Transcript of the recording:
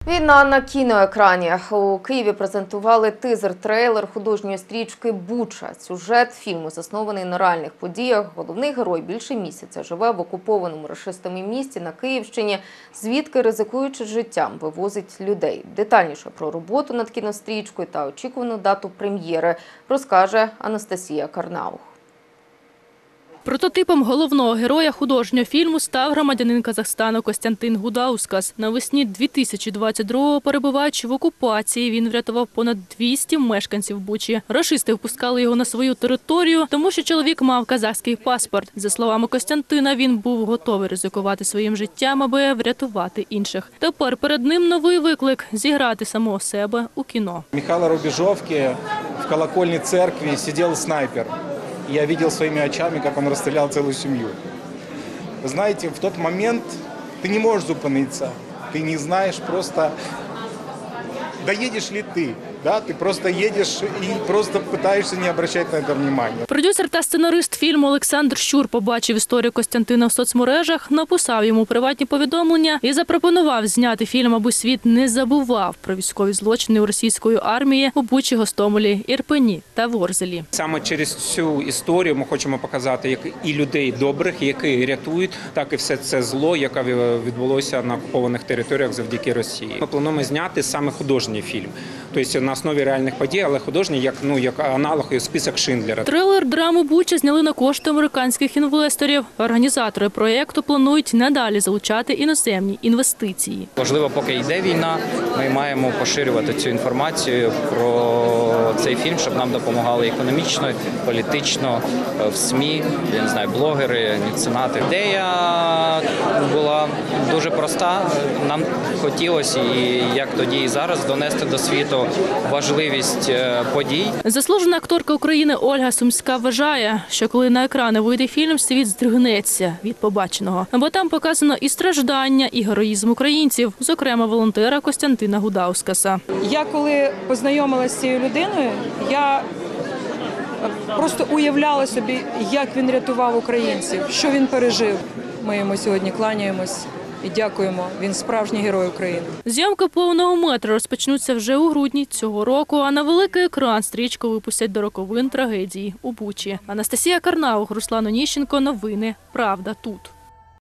Війна на кіноекрані. У Києві презентували тизер-трейлер художньої стрічки «Буча». Сюжет фільму заснований на реальних подіях. Головний герой більше місяця живе в окупованому рашистами місті на Київщині, звідки, ризикуючи життям, вивозить людей. Детальніше про роботу над кінострічкою та очікувану дату прем'єри розкаже Анастасія Карнаух. Прототипом головного героя художнього фільму став громадянин Казахстану Костянтин Гудаускас. Навесні 2022-го, перебуваючи в окупації, він врятував понад 200 мешканців Бучі. Рашисти впускали його на свою територію, тому що чоловік мав казахський паспорт. За словами Костянтина, він був готовий ризикувати своїм життям, аби врятувати інших. Тепер перед ним новий виклик – зіграти самого себе у кіно. В Михайло-Рубежовке в колокольной церкви сидел снайпер. Я видел своими очами, как он расстрелял целую семью. Знаете, в тот момент ты не можешь зупиниться, ты не знаешь просто, доедешь ли ты. Да, ти просто їдеш і просто намагаєшся не звертати на це увагу. Продюсер та сценарист фільму Олександр Щур побачив історію Костянтина в соцмережах, написав йому приватні повідомлення і запропонував зняти фільм, аби світ не забував про військові злочини у російської армії у Бучі, Гостомелі, Ірпені та Ворзелі. Саме через цю історію ми хочемо показати як і людей добрих, які рятують, так і все це зло, яке відбулося на окупованих територіях завдяки Росії. Ми плануємо зняти саме художній фільм. Тобто на основі реальних подій, але художній, як аналог список Шиндлера. Трейлер драму «Буча» зняли на кошти американських інвесторів. Організатори проєкту планують надалі залучати іноземні інвестиції. Можливо, поки йде війна, ми маємо поширювати цю інформацію про цей фільм, щоб нам допомагали економічно, політично, в СМІ, я не знаю, блогери, меценати. Ідея була дуже проста. Нам хотілося, і як тоді, і зараз, донести до світу важливість подій. Заслужена акторка України Ольга Сумська вважає, що коли на екрани вийде фільм, світ здригнеться від побаченого. Бо там показано і страждання, і героїзм українців, зокрема волонтера Костянтина Гудаускаса. Я коли познайомилася з цією людиною, я просто уявляла собі, як він рятував українців, що він пережив. Ми йому сьогодні кланяємось. І дякуємо. Він справжній герой України. Зйомки повного метра розпочнуться вже у грудні цього року, а на великий екран стрічку випустять до роковин трагедії у Бучі. Анастасія Карнаух, Руслан Оніщенко. Новини «Правда тут».